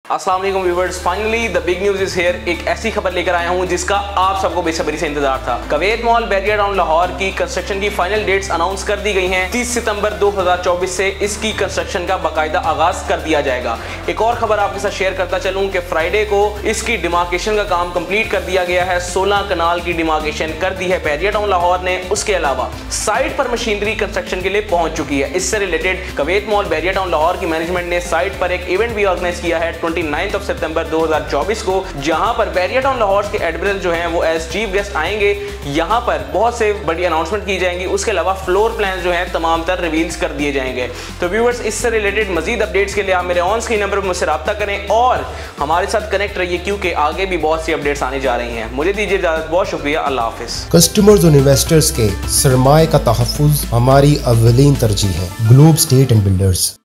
अस्सलाम वालेकुम viewers, finally the big news is here. एक ऐसी खबर लेकर आया हूं जिसका आप सबको बेसब्री से इंतजार था। Kuwait mall Bahria town Lahore की कंस्ट्रक्शन की फाइनल डेट्स अनाउंस कर दी गई हैं। 30 सितंबर 2024 से इसकी कंस्ट्रक्शन का बाकायदा आगाज कर दिया जाएगा। एक और खबर आपके साथ शेयर करता चलूं कि फ्राइडे को इसकी डिमार्केशन का काम कंप्लीट कर दिया गया है। 16 कनाल की डिमार्केशन कर दी है बैरिया टाउन लाहौर ने। उसके अलावा साइट पर मशीनरी कंस्ट्रक्शन के लिए पहुंच चुकी है। इससे related Kuwait mall Bahria town Lahore की मैनेजमेंट ने साइट पर एक इवेंट भी ऑर्गेनाइज किया है 29 सितंबर 2024 को, जहां पर बैरिया टाउन लाहौर के एडमिरल जो हैं वो एज चीफ गेस्ट आएंगे। यहां पर बहुत से बड़ी अनाउंसमेंट की जाएंगी। उसके अलावा फ्लोर प्लान जो हैं तमाम तर रिवील्स कर दिए जाएंगे। तो व्यूअर्स, इससे रिलेटेड मजीद अपडेट्स के लिए आप मेरे ऑन स्क्रीन नंबर पर मुझसे राब्ता करें और हमारे साथ कनेक्ट रहिए, क्योंकि आगे भी बहुत सी अपडेट्स आने जा रही हैं। मुझे दीजिए इजाजत, बहुत शुक्रिया, अल्लाह हाफिज। कस्टमर्स और इन्वेस्टर्स के सरमाए का तहफ़्फ़ुज़ हमारी अव्वलीन तरजीह है। Globe state and builders.